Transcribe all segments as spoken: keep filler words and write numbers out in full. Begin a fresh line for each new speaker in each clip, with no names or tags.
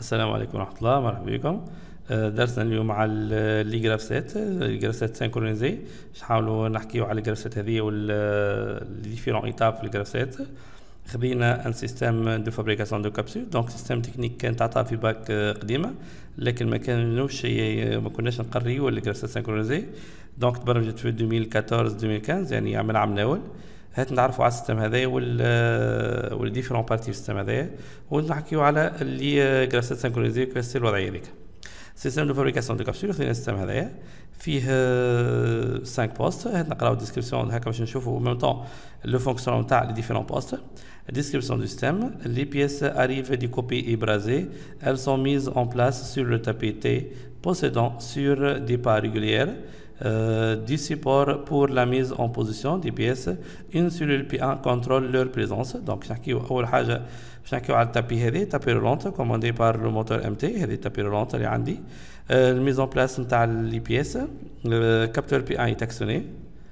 السلام عليكم ورحمة الله، مرحبا بكم. درسنا اليوم على لي جرافسات لي جرافسات سينكرونيزي. باش نحاولوا نحكيو على الجرافسات هذه وال ديفيرون ايتاب في الجرافسات. خذينا ان سيستيم دو فابريكاسيون دو كابسول، دونك سيستيم تكنيك كانت تعطى في باك قديمه، لكن ما كانوش ما كناش نقريو الجرافسات سينكرونيزي. دونك تبرمجت في ألفين وأربعطاش ألفين وخمسطاش، يعني من عام الاول. هات نتعرفوا على السيستم هذايا وال وال ديفيرون بارتي في السيستم هذايا، ونحكيو على اللي جرافسات سينكرونيزي كيفاش الوضعيه هذيك. سيستم دو فابريكاسيون دو كابسول، خذينا السيستم هذايا فيه خمسة بوست. هات نقراو الديسكريبسيون هكا باش نشوفوا ميم طون لو فونكسيون تاع لي ديفيرون بوست. Description du système. Les pièces arrivent découpées et brasées. Elles sont mises en place sur le tapis T possédant sur des pas régulières euh, du support pour la mise en position des pièces. Une cellule P un contrôle leur présence. Donc, أول حاجة باش نحكيو على التابي هذه، تابي رولونت كوماندي بار لو موتور ام تي. هذه التابي رولونت اللي عندي. الميز اون بلاس نتاع لي بيس، كابتور بي ان يتاكسيوني.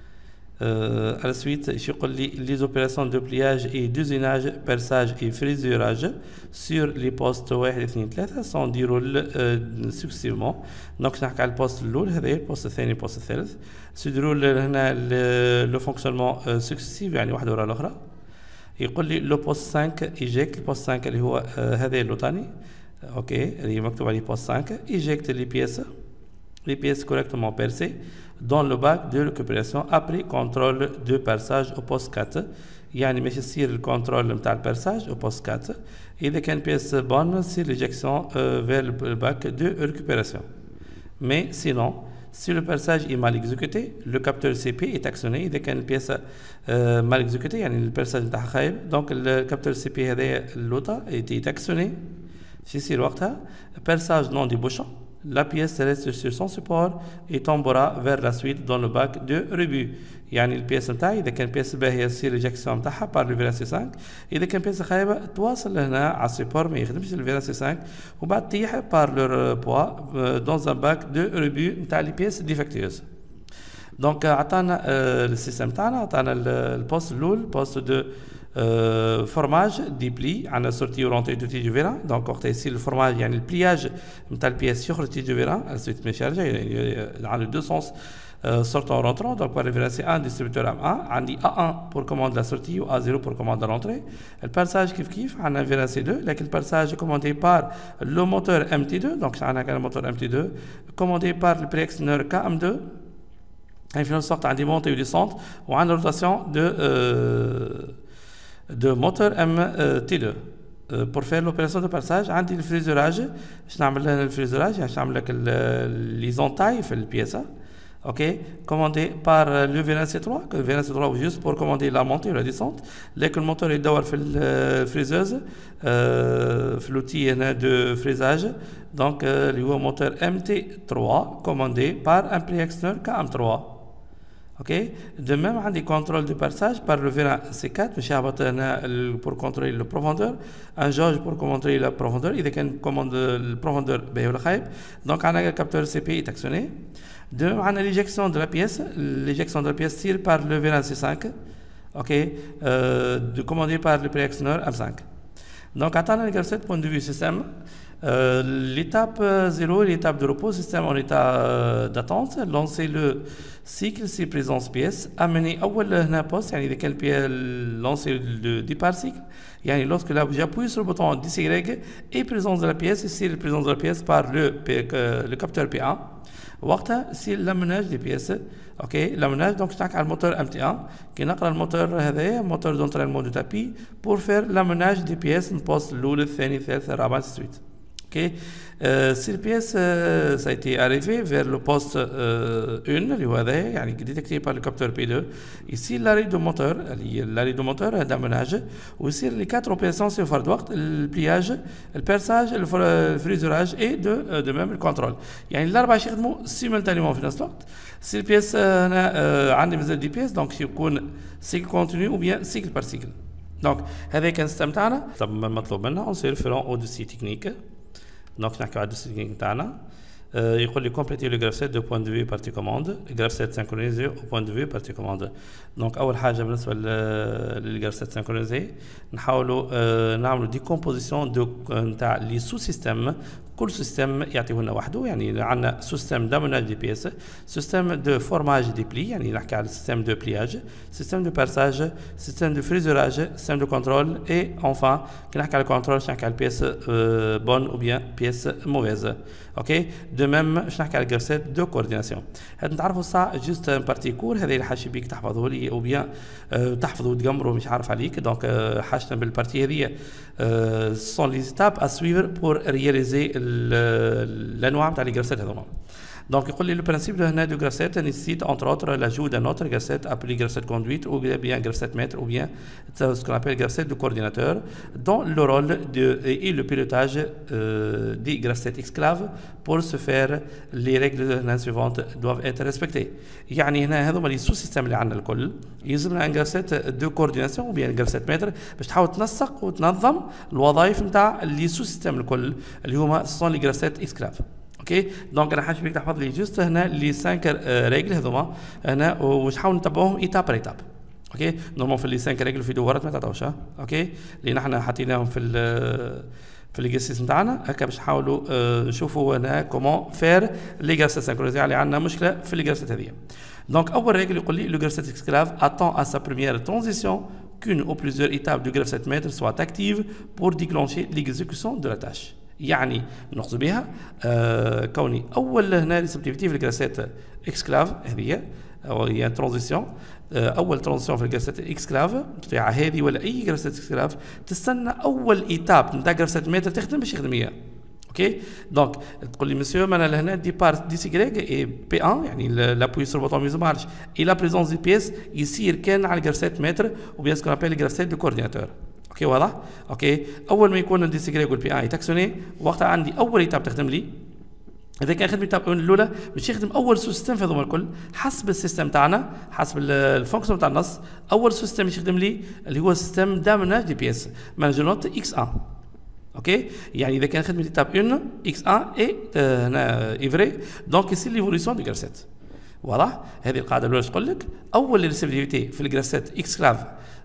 Euh, à la suite, je connais les opérations de pliage et d'usinage, perçage et frisurage sur les postes واحد اثنين ثلاثة sont déroulés euh, successivement. Donc, نحكي على البوست الأول، هذا البوست الثاني، البوست الثالث. se déroule هنا le fonctionnement euh, successif، يعني واحدة ورا الأخرى. يقول لي لو بوست خمسة إيجيكت، البوست خمسة اللي هو euh, هذا اللوطاني، أوكي، اللي مكتوب عليه بوست خمسة. إيجيكت les pièces les pièces correctement percées dans le bac de récupération après contrôle de perçage au poste quatre. يعني ماشي يصير الكونترول نتاع البرساج au poste quatre. إذا كان بيس بون يصير l'éjection euh, vers le bac de récupération. Mais sinon, si le perçage est mal exécuté, le capteur C P est actionné. إذا كان البيس euh, mal exécuté يعني البرساج نتاعها خايب، donc le capteur C P هذايا اللوطة est actionné. شو يصير وقتها؟ perçage non débouchant. La pièce reste sur son support et tombera vers la suite dans le bac de rebut. يعني البيس نتاعي إذا كان بيس باهية يصير الإجكسيون نتاعها بار لو فيراسي خمسة. إذا كان بيس خايبة تواصل هنا على السيبور ما يخدمش الفيراسي خمسة، وبعد تطيح بار لور بوا دون ان باك دو rebut نتاع لي بيس ديفكتيوز. دونك عطانا السيستم تاعنا، عطانا البوست الأول بوست دو Euh, formage دي بلي، عندنا سورتي ورونتي دو تي دو فيران. دونك وقت يصير الفورماج يعني البلياج نتاع البياس يخرج تي دو فيران انسويت ماشي يرجع، يعني عندنا دو سونس sortant rentrant. Donc par le C un distributeur M un عندي A un pour commande la sortie ou A zéro pour commande la rentrée. Le passage كيف كيف عندنا vers C deux، لكن le passage commandé par le moteur M T deux. Donc عندنا le moteur M T deux commandé par le préactionneur K M deux. Et في نفس الوقت عندي montée ou descente وعندنا rotation de euh, de moteur M T deux. euh, pour faire l'opération de passage عندي الفريزوراج. باش نعمل لها الفريزوراج يعني نعمل لك لي زونتاي في البياسة، اوكي، commandé par le V C trois. le V C trois juste pour commander la montée ou la descente، لكن الموتور يدور في الفريزوز في l'outil هنا de frisage. donc اللي هو موتور M T trois commandé par un préactionneur K M trois. Ok. De même, on a des contrôles de passage par le vérin C quatre pour contrôler la profondeur, un jauge pour contrôler la profondeur. Il y a une commande de profondeur. Donc, on a le capteur C P est actionné. De même, on a l'éjection de la pièce. L'éjection de la pièce tire par le vérin C cinq, ok, euh, de commandé par le préactionneur M cinq. Donc, attendons le sept point de vue système. Euh, l'étape zéro, l'étape de repos, système en état euh, d'attente. Lancer le cycle si présence pièce. Amener أول هنا poste، يعني إذا كان lancer le départ cycle، يعني lorsque là j'appuie sur le bouton D C Y et présence de la pièce. Ici la présence de la pièce par le le capteur P un. وقتها c'est l'amenage des pièces. ok l'amenage. donc نحكي على الموتور M T un كي نقرا الموتور هذايا موتور d'entraînement du tapis pour faire l'amenage des pièces من البوست الأول الثاني الثالث الرابع suite. Ok, euh, cette pièce, euh, ça a été arrivé vers le poste euh, un, يعني détecté par le capteur P deux. Ici, l'arrêt de moteur, l'arrêt de moteur d'amenage. Ici, les quatre opérations sur le وقت, le pliage, le perçage, le frisurage et de, euh, de même le contrôle. يعني الأربعة يخدموا simultanément في نفس الوقت. Si la pièce هنا عندي مازال دي pièces، donc يكون cycle continu ou bien cycle par cycle. Donc هذا كان السيستم تاعنا. طب المطلوب منا on se référant au dossier technique. دونك نحكيو على الدوسي تكنيك نتاعنا. يقول لي compléter le graph set de point de vue partie commande graph set synchronisé au point de vue partie commande. دونك اول حاجه بالنسبه للجراف سيت سينكرونيزي نحاولوا نعملوا ديكومبوزيسيون دو نتاع لي سو سيستم. كل سيستم يعطيه لنا وحده، يعني عندنا سيستم داموناج دي بيس، سيستم دو فورماج دي بلي، يعني نحكي على سيستم دو بلياج، سيستم دو بارساج، سيستم دو فريزوراج، سيستم دو كنترول، اي انفان كي نحكي على الكنترول نحكي على البيس بون او بيان بيس موفيز. اوكي دو ميم باش نحكي على الجراف سيت دو كورديناسيون. هاد نتعرفوا الساعه جوست ان بارتي كور، هذا اللي حاجه بيك تحفظه لي او بيان تحفظه وتقمره مش عارف عليك. دونك حاجه بالبارتي هذه سون لي ستاب ا سويفر بور رياليزي الانواع نتاع لي جراف سيت هذوما. Donc, il dit le principe de de graph set nécessite entre autres l'ajout d'un autre graph set appelé graph set conduite ou bien graph set maître ou bien ce qu'on appelle graph set de coordinateur, dont le rôle de, et le pilotage euh, des graph set exclaves. Pour ce faire, les règles suivantes doivent être respectées. يعني هنا هذوما لي سو سيستم اللي عندنا الكل يلزمنا ان جراف سيت دو كورديناسيون او بيان جراف سيت متر باش تحاول تنسق وتنظم الوظائف نتاع لي سو سيستم الكل اللي هما سون لي جراف سيت اكسكلاف. اوكي دونك انا حاجه بيك تحفظ لي جوست هنا لي خمسة ريجل هذوما هنا وش نحاول نتبعوهم ايتاب بار ايتاب. اوكي نورمال في لي خمسة ريجل في دورات ما تعطوش اوكي اللي نحن حطيناهم في في الاكسرسيس نتاعنا هكا باش نحاولوا نشوفوا هنا كومون فير لي جراف سيت سينكرونيزي اللي عندنا مشكله في لي جراف سيت هذه. دونك اول ريجل يقول لي لو جراف سيت اكسكلاف اتون ا سا بريمير ترانزيسيون qu'une ou plusieurs étapes du graph sept mètres soient actives pour déclencher l'exécution de la tâche. يعني نقصد بها آه كوني اول هنا ريسبتيفيتي في الجراف سيت اكسكلاف هذه او هي ترانزيسيون آه اول ترانزيسيون في الجراف سيت اكسكلاف بتاع هذه ولا اي جراف سيت اكسكلاف تستنى اول ايتاب نتاع جراف سيت متر تخدم باش يخدم هي. اوكي دونك تقول لي مسيو انا لهنا ديبار دي سيغريك اي بي واحد يعني لابوي سور بوطون ميزو مارش اي لا بريزونس دي بيس يصير كان على الجراف سيت متر وبيان سكون ابل الجراف سيت دو كورديناتور. اوكي واضح؟ اوكي اول ما يكون عندي سيغريك والبي اي تاكسوني وقتها عندي اول ايتاب تخدم لي. اذا كان خدمه الايتاب الاولى باش يخدم اول سيستم في هذوما الكل حسب السيستم تاعنا حسب الفونكسيون تاع النص. اول سيستم باش يخدم لي اللي هو سيستم داموناج دي بيس مانجنوت اكس واحد. اوكي يعني اذا كان خدمه ايتاب واحد اكس واحد اي هنا ايفري دونك يصير ليفوليسيون دو جراف سيت. واضح؟ هذه القاعده الاولى تقول لك اول ريسيفيتي في الجراف سيت اكسكلاف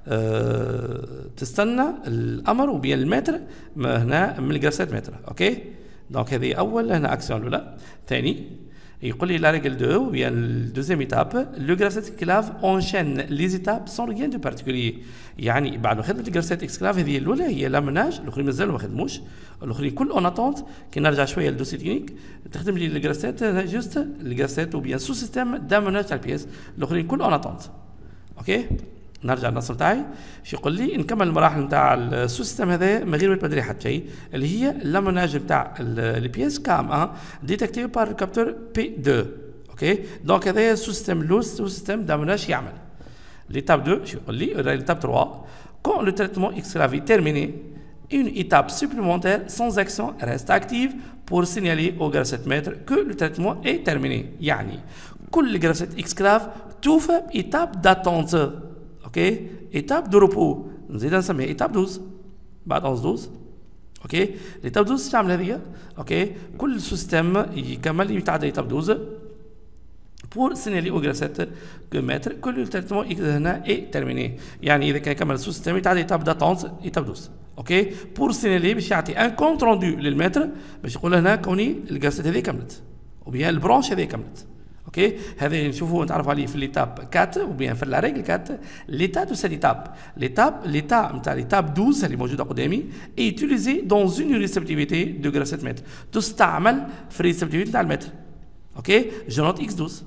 أه تستنى الامر وبين المتر هنا من الجراف سيت متر. اوكي دونك هذه اول هنا اكسيون الاولى. ثاني يقول لي لا ريغل دو وبيان الدوزيام ايتاب لو جراف سيت اكسكلاف اونشين لي ايتاب سون ريان دو بارتيكولي. يعني بعد ما خدمه الجراف سيت اكسكلاف هذه الاولى هي لامناج الاخرين مازالوا ما خدموش الاخرين كل اون اتونت. كي نرجع شويه للدوسي تكنيك تخدم لي الجراف سيت جوست الجراف سيت وبيان سو سيستم داموناج تاع البيس الاخرين كل اون اتونت. اوكي نرجع للنص تاعي شو يقول لي نكمل المراحل نتاع السو سيستم هذا من غير ما تبدلي حتى شيء اللي هي لاموناج نتاع البيس كام واحد ديتكتي بار الكابتور بي اثنين. اوكي دونك هذا سو سيستم لو سو سيستم داموناج يعمل. ليتاب اثنين شو يقول لي ليتاب ثلاثة quand le traitement exclave est terminé une étape supplémentaire sans action reste active pour signaler au graph sept mètres que le traitement est terminé. يعني كل جراف سيت اكسكلاف توفى ايتاب داتونت. اوكي ايتاب دو روبو نزيد نسميها ايتاب دوز بعد احد عشر. اوكي الايتاب دوز تعمل هذه. اوكي كل سيستم يكمل يتعدى ايتاب دوز pour signaler au graph sept mètres que le traitement هنا est terminé. يعني اذا كان كمل السو سيستم يتعدى ايتاب داتونت ايتاب دوز. اوكي بور سينالي باش يعطي ان كونت روندو للمتر باش يقول هنا كوني الجراف سيت هذه كملت وبيان البرونش هذه كملت. اوكي هذا نشوفوه نتعرفوا عليه في ليتاب أربعة وبيان في لا ريغل أربعة ليتا دو سيت ايتاب ليتاب ليتا نتاع ليتاب اثنا عشر اللي موجوده قدامي اي يوتيليزي دون اون ريسبتيفيتي دو جراف سيت متر تستعمل في الريسبتيفيتي نتاع المتر. اوكي جو نوت اكس اثنا عشر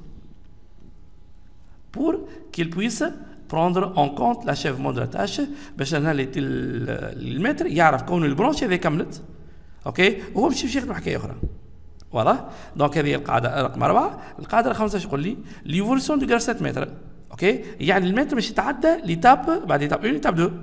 pour qu'il puisse prendre en compte l'achèvement de la tâche باش هنا المتر يعرف كون البرونش هذه كملت. اوكي وهو باش يمشي يخدم حكايه اخرى. واضح؟ دونك هذه القاعده رقم أربعة. القاعده رقم خمسة يقول لي ليفوليسيون دو جراف سيت متر. اوكي يعني المتر باش يتعدى ليتاب بعد ايتاب واحد ايتاب اثنين.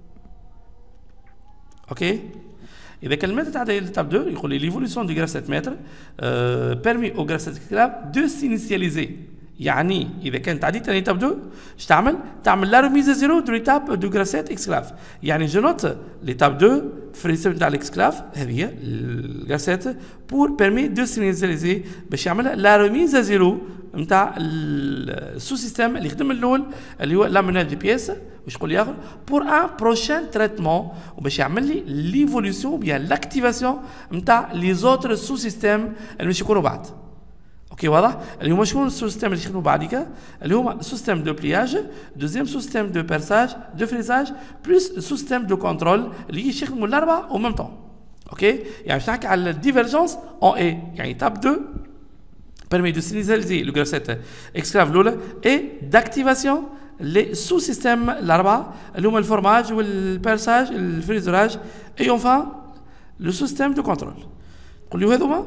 اوكي اذا كان المتر تعدى ليتاب اثنين يقول لي ليفوليسيون دو جراف سيت متر بيرمي او جراف سيت كلاب دو سينيسياليزي. يعني اذا كانت عديت ليتاب اثنين اش تعمل؟ تعمل لا ريميز زيرو دو ليتاب دو جرافسات اكسكلاف. يعني جو نوت ليتاب اثنين في الريسيب نتاع الاكسكلاف هذه هي الجرافسات بور بيرمي دو سينيزاليزي باش يعملها لا ريميز زيرو نتاع السو سيستيم اللي يخدم الاول اللي هو لاميناج دي بيس واش يقول لي اخر بور ان بروشان تريتمون وباش يعمل لي ليفوليسيون بيان لاكتيفاسيون نتاع لي زوتر سو سيستيم اللي باش يكونوا بعد. اوكي واضح؟ اللي هما شكون السيستم اللي يخدموا بعديك؟ اللي هما سيستم دو بلياج، دوزيام سيستم دو بيرساج، دو فريزاج، بلس سيستم دو كونترول اللي يخدموا الاربعه او ميم طون. اوكي؟ يعني باش نحكي على الديفيرجونس اون اي، يعني تاب اثنين permet de signaliser le graph exclave l'oula et d'activation les sous-systèmes l'arbres, le formage, le perçage, le frisage et enfin le système de contrôle. Pour lui هذوما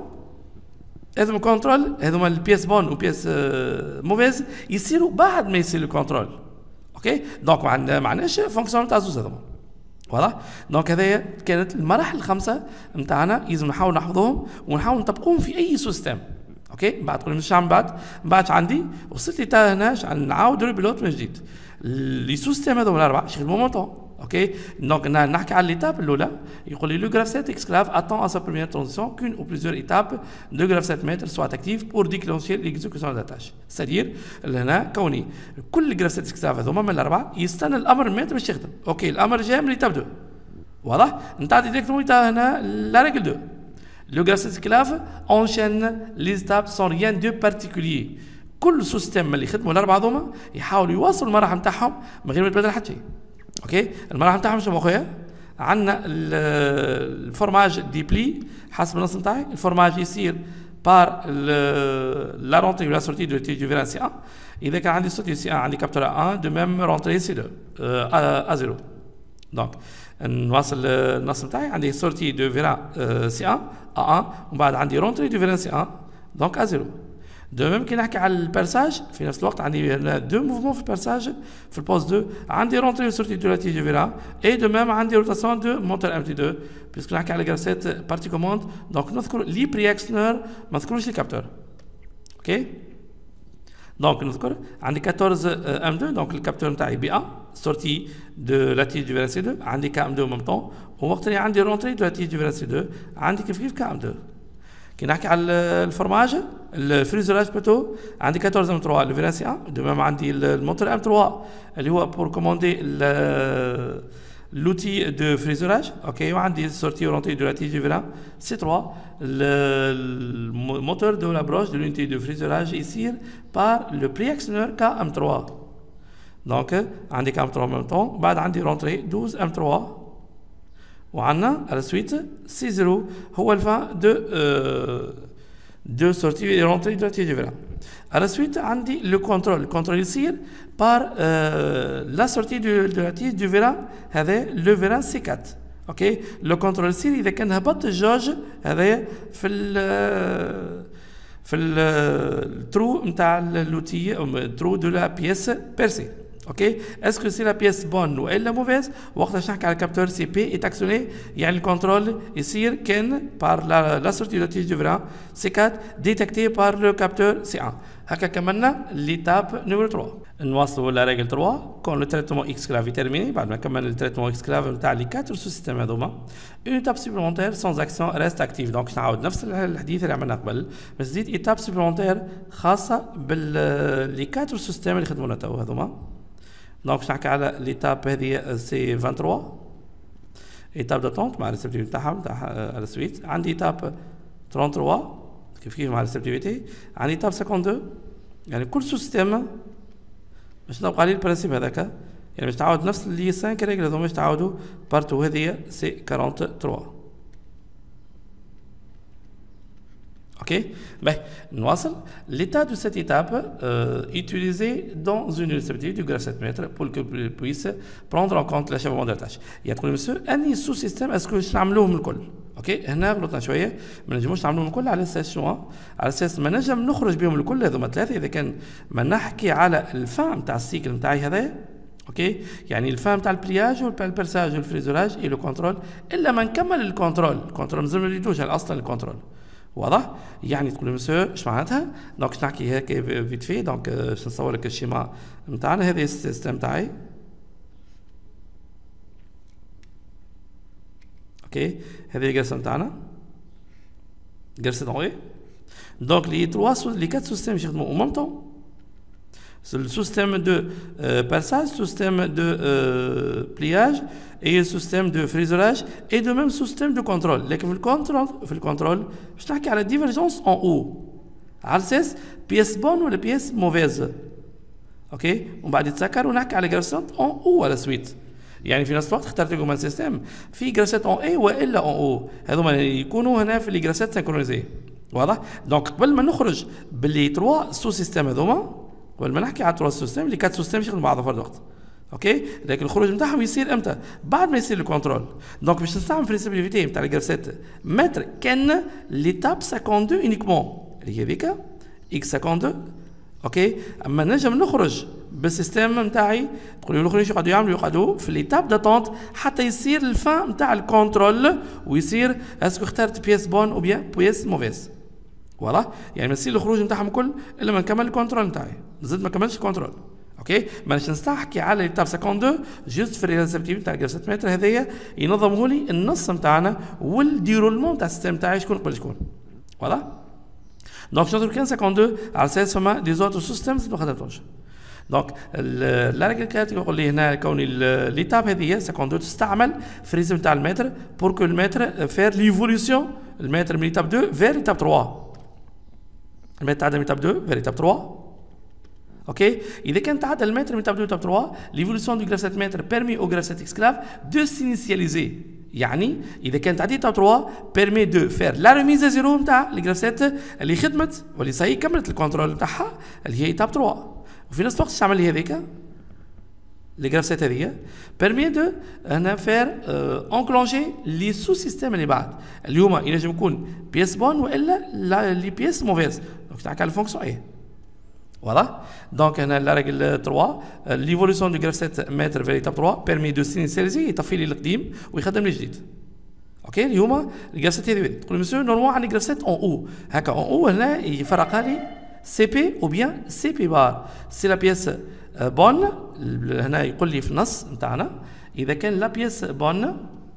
هذوما contrôle هذوما البيس بون وبيس موفيز يصيروا بعد ما يصير الكنترول. اوكي دونك ما معناش فونكسيون تاع زوز هذوما واضح. دونك هذايا كانت المراحل الخمسه نتاعنا لازم نحاول نحفظوهم ونحاول نطبقوهم في اي سيستم. اوكي بعد تقول مش عم بعد بعد عندي وصلت لي تا هنا نعاود البيلوت من جديد. لي سيستم هذوما الاربعه يخدموا مونطون. اوكي دونك نحكي على ليتاب الاولى يقول لي لو graph exclave attend à sa première transition qu'une ou plusieurs étapes de graph mètre soient actives pour déclencher l'exécution de la tâche. c'est-à-dire هنا كوني كل graph exclave هذوما من الاربعه يستنى الامر متر باش يخدم. اوكي الامر جاي من ليتاب اثنين واضح. نتعدي ديريكتومون تا هنا لا ريغل اثنين. Le graph esclave enchaîne les étapes sans rien de particulier. كل سيستم اللي يخدموا الاربعه هذوما يحاولوا يواصلوا المراحل نتاعهم من غير ما يتبدل حتى شيء. اوكي المراحل نتاعهم شنو خويا؟ عندنا الفورماج ديبلي حسب النص نتاعي. الفورماج يصير بار لا رونتري ولا سورتي دو تي دو فيران سي واحد. اذا كان عندي سورتي سي واحد عندي كابتور واحد دو ميم رونتري سي اثنين ا صفر. دونك نواصل النص نتاعي عندي سورتي دو فيران سي واحد ا واحد ومن بعد عندي رونتري دو فيران سي واحد دونك ا صفر. دو ميم كي نحكي على البيرساج في نفس الوقت عندي دو موفمون في البيرساج في البوست اثنين عندي رونتري وسورتي دو لا تي دو فيران اي دو ميم عندي روتاسيون دو موتور ام تي اثنين بيسكو نحكي على جرافسات بارتي كوموند دونك نذكر لي بري اكسنر ما نذكروش لي كابتور. اوكي دونك نذكر عندي أربعطاش ام اثنين دونك الكابتور نتاعي بي واحد سورتي دو لا تي دو فيران سي اثنين عندي كا ام اثنين ميم طون ووقت اللي عندي رونتري دو لا تي دو فيران سي اثنين عندي كيف كيف كا ام اثنين. كي نحكي على الفورماج الفريزراج بلوتو عندي أربعطاش ام ثلاثة لو فيران سي واحد دو ميم عندي الموتور ام ثلاثة اللي هو بور كوموندي l'outil de frisurage. Ok وعندي sortie orientée de la tige du vérin سي ثلاثة. le moteur de la broche de l'unité de frisurage يصير par le préactionneur K M ثلاثة. donc عندي K M ثلاثة en même temps بعد عندي rentrée douze M ثلاثة وعندنا à la suite سي صفر هو الفان de euh, de sortie et rentrée de la tige du vérin. À la suite عندي le contrôle le contrôle يصير par euh, la sortie de, de la tige du vérin هذا le vérin سي أربعة. اوكي لو كنترول يصير اذا كان هبط الجوج هذايا في ال في الترو نتاع اللوتي الترو دو لا بيس بيرسي. اوكي اسكو سي لا بيس بون والا موفيز وقتاش نحكي على الكابتور سي بي اتاكسيوني يعني الكنترول يصير كان بار لا لا سورتي دو تيج دو فيران سي أربعة ديتكتي بار لو كابتور سي واحد. هكا كملنا ليتاب نيميرو ثلاثة. نواصلوا لا ريغل ثلاثة كون لو تريتمون اكس كلاف تيرميني بعد ما كمل التريتمون اكس كلاف نتاع لي أربعة سو سيستيم هذوما اون ايتاب سوبليمونتير سون اكسيون ريست اكتيف. دونك نعاود نفس الحديث اللي عملناه قبل بس زيد ايتاب سوبليمونتير خاصه بال لي أربعة سيستيم اللي خدمونا تو هذوما. دونك باش نحكي على ليتاب هذه سي ثلاثة وعشرين ايتاب داتونت مع الريسبتيفيتي تاعها تاع على سويت. عندي ايتاب ثلاثة وثلاثين كيف كيف مع الريسبتيفيتي. عندي ايتاب اثنين وخمسين يعني كل سيستيم باش نبقى عليه البرانسيب هذاك يعني باش تعاود نفس اللي خمسة ريغل هذوما باش تعاودوا بارتو هذه سي ثلاثة وأربعين. Ok, ben, نواصل. L'état de cette étape euh, utilisé dans une réceptive du graphe sept mètres pour que puisse prendre en compte l'achèvement de la tâche. يقول مسيو أني سو سيستم اسكو باش نعملوهم الكل. اوكي هنا غلطنا شويه ما نجموش نعملوهم الكل على اساس شنو؟ على اساس ما نجم نخرج بهم الكل هذوما ثلاثه اذا كان ما نحكي على الفام تاع السيكل نتاعي هذايا. اوكي يعني الفام تاع البلياج والبيرساج والفريزوراج اي لو كونترول الا ما نكمل الكونترول. الكونترول مازال ما ريدوش اصلا الكونترول واضح؟ يعني تقول لي مسيو اش معناتها؟ دونك باش نحكي هيك فيت في. دونك باش نصور لك الشيما نتاعنا. هذا السيستم تاعي. اوكي هذه الجلسه نتاعنا جلسه ضوئيه. دونك لي trois لي quatre سيستم يخدموا او ميم طون. le système de euh, perçage, système de euh, pliage et le système de frisurage et de même système de contrôle. لكن في الكنترول في الكنترول باش نحكي على divergence en haut على اساس بيس بون ولا بيس موفيز. اوكي ومن بعد يتسكر ونحكي على جراسات اون او ولا سويت. يعني في نفس الوقت اخترت لكم السيستم في جراسات اون اي والا اون او، هذوما يكونوا هنا في لي جراسات سينكرونيزي. واضح؟ دونك قبل ما نخرج باللي تروا سو سيستم هذوما، قبل ما نحكي على تروا سيستم لي كات سيستم يخدموا مع بعض في الوقت. اوكي لكن الخروج نتاعهم يصير امتى؟ بعد ما يصير الكونترول. دونك باش نستعمل في السيمبليفيتي نتاع الجراسات متر كان ليتاب خمسة وخمسين اونيكمون اللي هي هذيك اكس خمسة وخمسين. اوكي اما نجم نخرج بالسيستم نتاعي تقول لي الاخرين شو يقعدوا يعملوا؟ يقعدوا في ليتاب داتونت حتى يصير الفان نتاع الكونترول ويصير اسكو اخترت بيس بون او بيان بيس موفيز. واضح؟ يعني ما يصير الخروج نتاعهم الكل الا ما نكمل الكونترول نتاعي، زدت ما كملش الكونترول. اوكي مانيش نستحكي على ليتاب خمسة وخمسين جوست في الريسبتيف نتاع جلسه متر هذايا ينظموا لي النص نتاعنا والديرولمون تاع السيستم نتاعي شكون قبل شكون. واضح؟ دونك نضرب كان خمسة وخمسين على اساس فما دي زوتر سيستمز ما خدمتهمش. دونك لا ريغل كات يقول لي هنا كوني ليتاب هذه خمسة وخمسين تستعمل في الريزم نتاع المتر بور كو المتر فير ليفوليسيون المتر من ليتاب اثنين فير ليتاب ثلاثة. المتر تعدى من ليتاب اثنين فير ليتاب ثلاثة. اوكي اذا كان تعدى المتر من ليتاب اثنين ليتاب ثلاثة ليفوليسيون دو جرافسات متر بيرمي او جرافسات اكسكلاف دو سينيسياليزي. يعني اذا كان تعدي ليتاب ثلاثة بيرمي دو فير لا ريميز زيرو نتاع لي جرافسات اللي خدمت واللي صاي كملت الكونترول نتاعها اللي هي ليتاب ثلاثة. وفي نفس الوقت تعمل لي هذيك لي جرافسات هذيا بيرمي دو هنا فير انكلونجي لي سو سيستيم اللي بعد اللي هما ينجم يكون بيس بون والا لي بيس موفيز. دونك تحكي على الفونكسيون ايه. واضح؟ دونك هنا لا ريغل ثلاثة ليفوليسيون دو جرافسات متر في ليتاب ثلاثة بيرمي دو سينيسياليزي يطفي لي القديم ويخدم لي الجديد. اوكي اللي هما الجرافسات هذي. تقول لي مسيو نورمال عندي جرافسات اون او هكا اون او هنا يفرقها لي سي بي او بيان سي بي بار. سي لا بيس بون هنا يقول لي في النص نتاعنا اذا كان لا بيس بون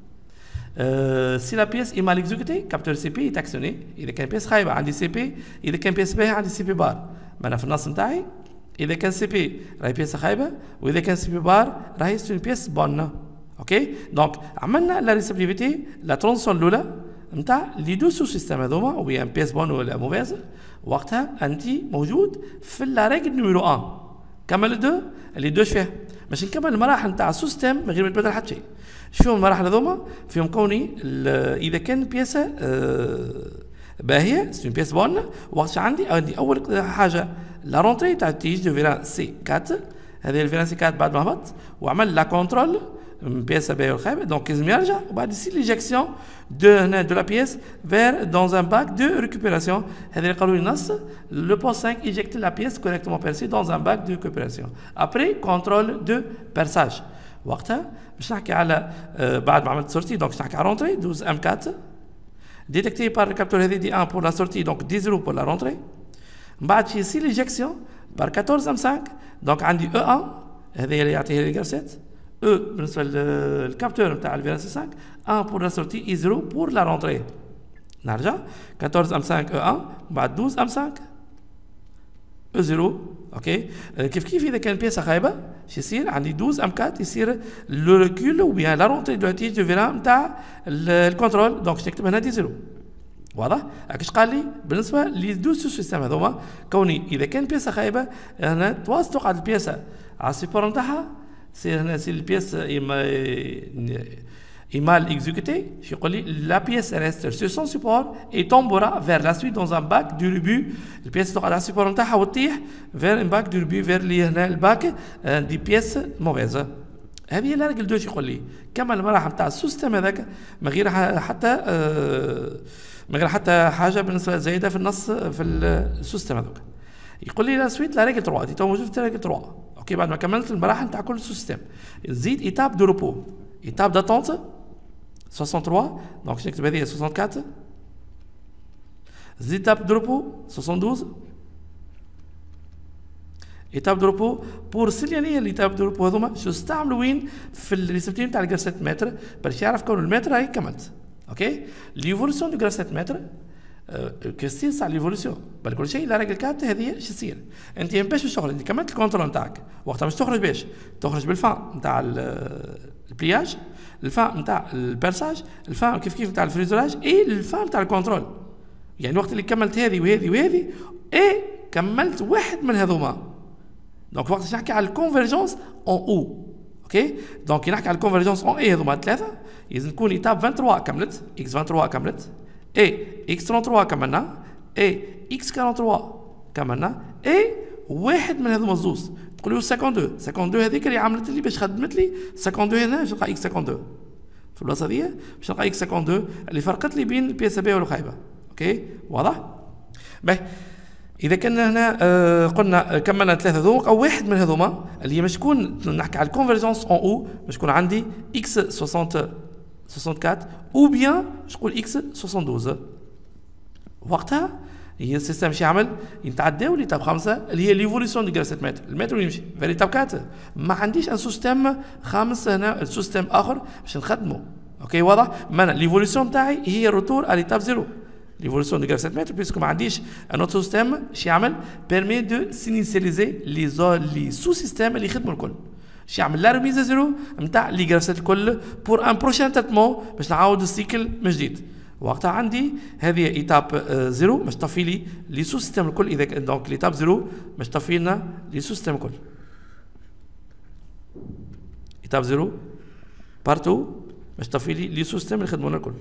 أه سي لا بيس اي مال اكزيكوتي كابتور سي بي يتاكسيوني. اذا كان بيس خايبه عندي سي بي، اذا كان بيس باهي عندي سي بي بار. ما انا في النص نتاعي اذا كان سي بي راهي بيس خايبه واذا كان سي بي بار راهي سون بيس بون. اوكي دونك عملنا لا ريسبتيفيتي لا ترونسيون الاولى نتاع لي دو سو سيستم هذوما او بيان بيس بون ولا موفيز. وقتها انت موجود في لا ريغل نيميرو واحد. كمل دو اللي دوش فيها باش نكمل المراحل نتاع السيستم من غير ما يتبدل حتى شيء. شوفوا المراحل هذوما فيهم كوني اذا كان بياسه أه باهيه سي بيس بون. وقت عندي عندي اول حاجه لا رونتري تاع التيج دو فيران سي أربعة. هذه الفيران سي أربعة بعد ما هبط وعمل لا كونترول بياسه باهيه والخايبه دونك لازم يرجع وبعد يصير ليجيكسيون دو هنا دو لا بيس فير دون ان باك دو ريكوبيراسيون. هذا اللي قالوا لي النص لو بوست خمسة ايجيكت لا بيس كوريكتومون بيرسي دون ان باك دو ريكوبيراسيون ابري كونترول دو بيرساج. وقتها باش نحكي على آه بعد ما عملت سورتي دونك باش نحكي على رونتري دوز ام أربعة détecté par le capteur هذه دي واحد pour la sortie donc دي صفر pour la rentrée. من بعد في يصير ليجيكسيون بار أربعة عشر ام خمسة دونك عندي او واحد هذا اللي يعطيه لي الجرافسات او بالنسبه للكابتور نتاع الفيران سي خمسة واحد pour la sortie اي صفر pour la rentrée. نرجع أربعة عشر ام خمسة او واحد بعد اثناشر ام خمسة او صفر. اوكي كيف كيف اذا كان بياسه خايبه شو يصير عندي اثناشر ام أربعة يصير لو ريكول او بيان لا رونتري دو تيج دو فيران نتاع الكونترول دونك نكتب هنا دي صفر. واضح؟ هاكش قال لي بالنسبه لي دو سو سيستم هذوما كوني اذا كان بياسه خايبه هنا تواصل تقعد البياسه على السيبور نتاعها سي هنا سي البياسه et mal exécuté, je dis la pièce reste sur son support et tombera vers la suite dans un bac du rebut. La pièce sera dans le support vers un bac du rebut vers le bac des pièces mauvaises. هذه اللي راجل دوش يقول لي كمل المراحل نتاع السيستم هذاك من غير حتى من غير حتى حاجه بالنسبه زايده في النص في السيستم هذاك. يقول لي لا سويت لا ريغل ثلاثة تو موجود في ريغل ثلاثة. اوكي بعد ما كملت المراحل نتاع كل السيستم نزيد ايتاب دو روبو ايتاب داتونت ثلاثة وستين دونك نكتب هذه أربعة وستين زيتاب دو روبو اثناش وستين. ايتاب دو روبو بور سيلياني الايتاب دو روبو هذوما شو استعملوا وين في الريسبتير نتاع الجرافسات متر باش يعرف كون المتر هاي كملت. اوكي ليفولوسيون دو جرافسات متر كيستير صار ليفولوسيون بل كل شيء لا رجل كابت هذه شو تصير انت باش باش تخرج انت كملت الكونترول نتاعك وقتها باش تخرج باش تخرج بالفان نتاع البلياج الفان نتاع البيرساج الفان كيف كيف نتاع الفريزوراج اي الفان نتاع الكونترول. يعني وقت اللي كملت هذه وهذه وهذه اي كملت واحد من هذوما. دونك وقت نحكي على الكونفرجونس اون او. اوكي دونك نحكي على الكونفرجونس اون اي هذوما ثلاثه لازم تكون ايتاب ثلاثة وعشرين كملت اكس ثلاثة وعشرين كملت اي اكس ثلاثة وثلاثين كملنا اي اكس ثلاثة وأربعين كملنا اي واحد من هذوما الزوز تقول له اثنين وخمسين اثنين وخمسين هذيك اللي عملت لي باش خدمت لي اثنين وخمسين هنا باش نلقى اكس اثنين وخمسين في البلاصه هذيا باش نلقى اكس اثنين وخمسين اللي فرقت لي بين البي اس بي والخايبه. اوكي واضح؟ باهي اذا كنا هنا آه قلنا كملنا ثلاثه ذوق او واحد من هذوما اللي هي باش تكون نحكي على الكونفرجونس اون او باش تكون عندي اكس ستين أربعة وستين او بيان باش نقول اكس اثناش وستين. وقتها هي السيستم باش يعمل يتعداو ليتاب خمسه اللي هي ليفوليسيون دو جرافسات متر المتر وين يمشي في ليتاب أربعة. ما عنديش ان سيستم خامس هنا سيستم اخر باش نخدمه. اوكي واضح؟ معنى ليفوليسيون تاعي هي روتور على ليتاب زيرو l'évolution de gravité mètre puisque ما عنديش un autre système شي يعمل permet de s'initialiser les les sous-systèmes اللي يخدموا الكل. شي يعمل لا ريميز زيرو نتاع لي جرافسات الكل pour un prochain traitement باش نعاود السيكل من جديد. وقتها عندي هذه ايتاب زيرو باش تطفي لي لي سو سيستم الكل. اذا دونك ليتاب زيرو باش تطفي لنا لي سو سيستم الكل. ايتاب زيرو بارتو باش تطفي لي لي سو سيستم اللي يخدمونا الكل.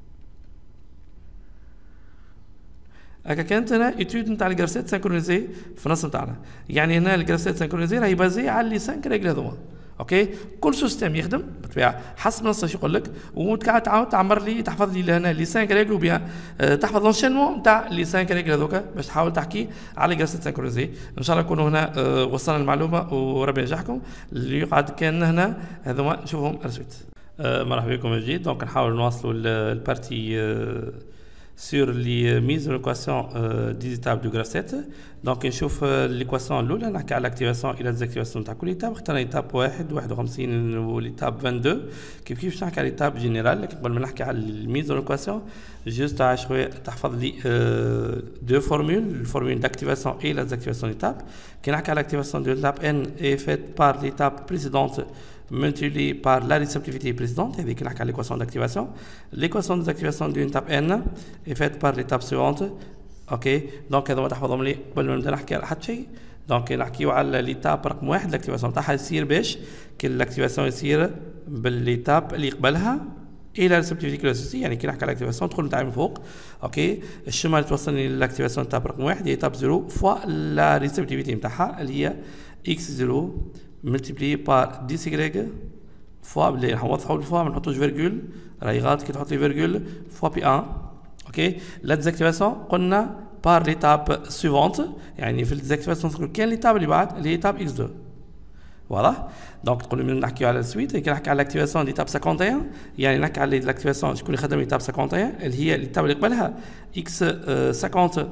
هكا كانت هنا ايتود نتاع الجرافسات سانكرونيزي في النص نتاعنا. يعني هنا الجرافسات سانكرونيزي راهي بازي على لي خمسة ريغل هذوما. اوكي كل سيستم يخدم بالطبيعه حسب النص اش يقول لك وتقعد تعاود تعمر لي تحفظ لي لهنا لي خمسة ريغل وبيان أه تحفظ لونشينمون نتاع لي خمسة ريغل هذوكا باش تحاول تحكي على الجرافسات سانكرونيزي. ان شاء الله نكونوا هنا أه وصلنا المعلومه وربي ينجحكم. اللي يقعد كان هنا هذوما نشوفهم الرسويت. أه مرحبا بكم من جديد. دونك نحاول نواصلوا البارتي أه sur les mises en équation euh, des étapes du graph Donc نشوف l'équation الأولى نحكي على l'activation إلى désactivation تاع كل étape. اخترنا étape واحد واحد وخمسين والإيتاب اثنين وعشرين كيف كيف باش نحكي على l'étape جينيرال. لكن قبل ما نحكي على الميز en équation جوست عايش شوية تحفظ لي دو فورمول الفورمول d'activation et la désactivation d'étape. كي نحكي على l'activation de l'étape N est faite par l'étape précédente multiplié par la réceptivité précédente, et avec l'équation d'activation. L'équation d'activation d'une étape N est faite par l'étape suivante. Ok, donc هذا ما تحفظهم لي قبل ما نبدا نحكي على حد شيء. دونك نحكيو على ليتاب رقم واحد الاكتيفاسيون تاعها يصير باش كي الاكتيفاسيون يصير بالليتاب اللي قبلها الى ريسبتيفيتي كلاسيسي. يعني كي نحكي على الاكتيفاسيون تدخل نتاع من فوق. اوكي الشمال اللي توصلني للاكتيفاسيون تاع رقم واحد هي ايتاب زيرو فوا لا ريسبتيفيتي نتاعها اللي هي اكس زيرو multiplié par دي y fois اللي نوضحوا بالفوا ما نحطوش فيرجول راهي غلط كي تحط لي فيرجول فوا بي واحد. اوكي لا ديزاكتيفاسيون قلنا بار ليتاب سويفونت. يعني في الديزاكتيفاسيون كاين ليتاب اللي بعد اللي هي ايتاب اكس اثنين. واضح؟ دونك تقولوا من نحكيو على السويت كي نحكي على لاكتيفاسيون ليتاب واحد وخمسين يعني نحكي على لاكتيفاسيون شكون اللي خدم ليتاب واحد وخمسين اللي هي ليتاب اللي قبلها اكس خمسين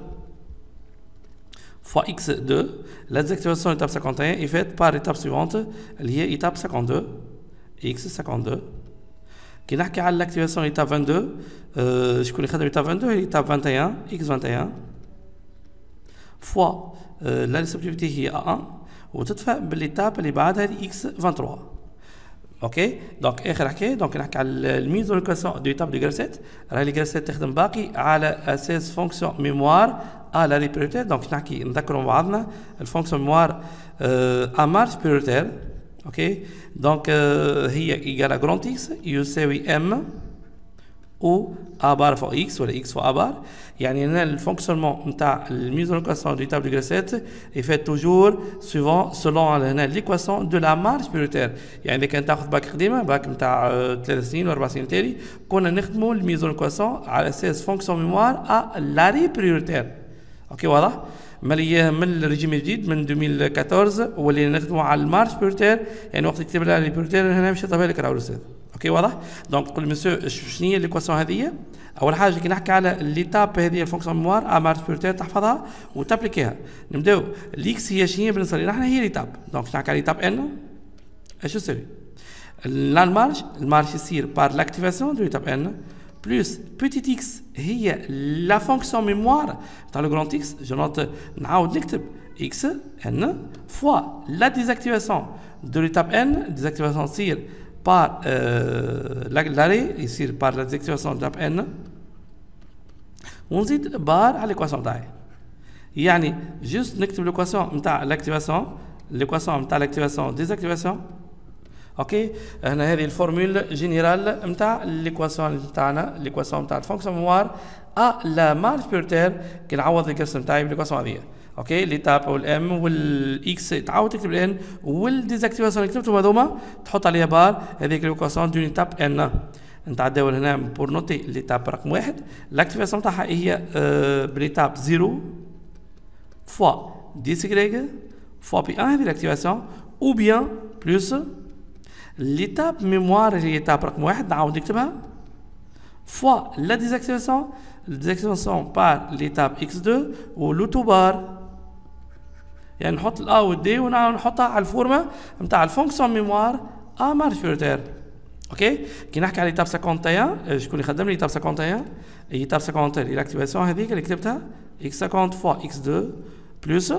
fois x deux, la désactivation de l'étape cinquante et un est faite par l'étape suivante, liée à l'étape cinquante-deux, x cinquante-deux. Qui n'a qu'à l'activation de l'étape vingt-deux, euh, je connais l'étape vingt-deux et l'étape vingt et un, x vingt et un, fois euh, la réceptivité qui est à un, ou toutefois l'étape qui est x vingt-trois. Ok, donc اخر حكايه دونك نحكي على الميز اون دو ايتاب دو جرافسات. راهي لي جرافسات تخدم باقي على اساس فونكسيون ميموار ا لا بريوريتير. دونك نحكي نذكروا مع بعضنا الفونكسيون ميموار ا مارش بريوريتير. اوكي دونك هي ايجال جراند اكس يساوي ام او ا بار فوق اكس ولا اكس فوق ا بار. يعني هنا الفونكسيونمون نتاع الميز اون ايكواسيون دو تاب دو جرافسات اي فات توجور سوفون سولون هنا ليكواسيون دو لا مارج بريوريتير. يعني اذا كان تاخذ باك قديمه باك نتاع ثلاث سنين واربع سنين تالي كنا نخدموا الميز اون ايكواسيون على اساس فونكسيون ميموار ا لاري بريوريتير. اوكي واضح؟ مالي من الريجيم الجديد من ألفين وأربعطاش واللي نخدموا على المارش بريوريتير. يعني وقت تكتب لها بريوريتير هنا مش طبيعي لك راهو الاستاذ. اوكي واضح؟ دونك تقول مسيو شنو هي ليكواسيون هذه اول حاجه كي نحكي على ليتاب هذه الفونكسيون ميموار ا مارش بيرتير تحفظها وتابليكيها. نبداو الاكس هي شنو بالنسبه لنا احنا؟ هي ليتاب. دونك نحكي على ليتاب ان اش يساوي لا المارش المارش يصير بار لاكتيفاسيون دو ليتاب ان بلس بوتيت اكس هي لا فونكسيون ميموار تاع لو غراند اكس. جو نوت نعاود نكتب اكس ان فوا لا ديزاكتيفاسيون دو ليتاب ان. ديزاكتيفاسيون تصير بار لاري يصير بار لا ديزاكتيفاسيون دو ليتاب ان ونزيد بار على ليكواسيون تاعي. يعني جوست نكتب ليكواسيون نتاع لاكتيفاسيون ليكواسيون نتاع لاكتيفاسيون ديزاكتيفاسيون. اوكي هنا هذه الفورمول جينيرال نتاع ليكواسيون نتاعنا ليكواسيون نتاع الفونكسيون ميموار ا لا مارش بيرتير كي نعوض الكرس نتاعي بالليكواسيون هذه. اوكي ليتاب والام والاكس تعاود تكتب الان والديزاكتيفاسيون اللي كتبتهم هذوما تحط عليها بار هذيك ليكواسيون دو ليتاب ان. نتعداو هنا بور نوتي ليتاب رقم واحد لاكتيفاسيون تاعها هي أه بليتاب زيرو فوا دي سيغريغ فوا بي ان هذه لاكتيفاسيون او بيان بلس ليتاب ميموار اللي هي ليتاب رقم واحد نعاود نكتبها فوا لا ديزاكتيفاسيون ديزاكتيفاسيون بار ليتاب اكس دو ولوتو بار. يعني نحط الا والدي ونعاود نحطها على الفورمه نتاع الفونكسيون ميموار ا مارش بيرتير. اوكي كي نحكي على ليتاب واحد وخمسين شكون اللي خدم لي ليتاب واحد وخمسين؟ ليتاب واحد وخمسين لاكتيفاسيون هذيك اللي كتبتها اكس خمسين فوا اكس دو بلس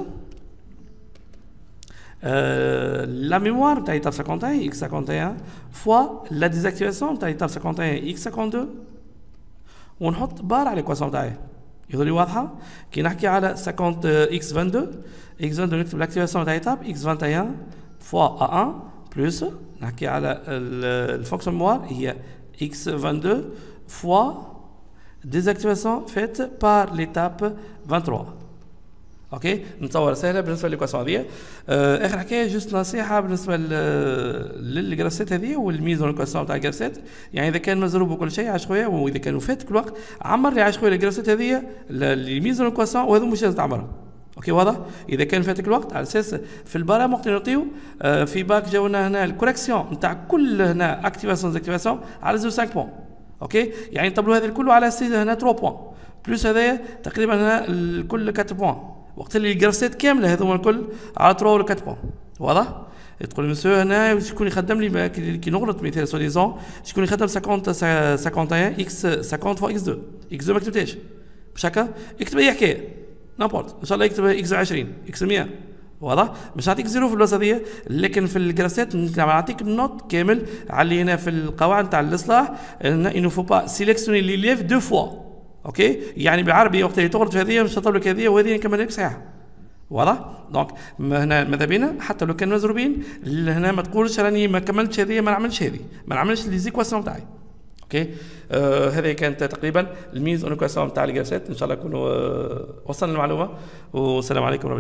Euh, la mémoire تاع ليتاب واحد وخمسين اكس واحد وخمسين فوا لا ديزاكتيفاسيون تاع ليتاب واحد وخمسين اكس اثنين وخمسين ونحط بار على ليكواسيون تاعي. يظهر لي واضحه؟ كي نحكي على خمسين اكس اثنين وعشرين اكس اثنين وعشرين نكتب لاكتيفاسيون تاع ليتاب اكس واحد وواحد فوا ا واحد بلس نحكي على الفونكسيون ميموار هي اكس اثنين وعشرين فوا ديزاكتيفاسيون فيت بار ليتاب ثلاثة وعشرين. اوكي نتصور سهله بالنسبه للكواسيون هذه. آه اخر حكايه جوست نصيحه بالنسبه للجراسات هذه والميزه للكواسيون تاع الجراسات. يعني اذا كان مزروب وكل شيء عاش خويا واذا كانوا فات كل وقت عمر لي عاش خويا الجراسات هذه اللي ميزه للكواسيون وهذا مش لازم تعمرها. اوكي واضح؟ اذا كان فاتك الوقت على اساس في البرامج وقت نعطيو آه في باك جاونا هنا الكوريكسيون نتاع كل هنا اكتيفاسيون ديزاكتيفاسيون على زيرو خمسة بوان. اوكي يعني نطبلوا هذا الكل على سي هنا ثلاثة بوان بلس هذايا تقريبا هنا الكل أربعة بوان. وقت اللي الجراسات كامله هذوما الكل على ثلاثة ولا أربعة بوان. واضح؟ تقول لي مسيو هنا شكون يخدم لي كي نغلط مثال سو ديزون شكون يخدم خمسين واحد وخمسين اكس خمسين فوا اكس اثنين اكس اثنين ما كتبتهاش مش هكا؟ اكتب اي حكايه نابورت ان شاء الله يكتب اكس عشرين اكس مية. واضح؟ مش نعطيك زيرو في البلاصه هذه لكن في الجراسات نعطيك النوت كامل على اللي هنا في القواعد تاع الاصلاح انه فو با سيليكسيوني لي ليف دو فوا. اوكي يعني بالعربي وقت اللي تغلط في هذه مش تطلب لك هذه وهذه نكمل لك صحيحه. واضح؟ دونك هنا ماذا بينا حتى لو كان مزروبين هنا ما تقولش راني ما كملتش هذه ما نعملش هذه ما نعملش لي زيكواسيون تاعي. اوكي آه هذه كانت تقريبا الميز اون كواسيون تاع الجراسات. ان شاء الله نكونوا آه وصلنا المعلومه والسلام عليكم.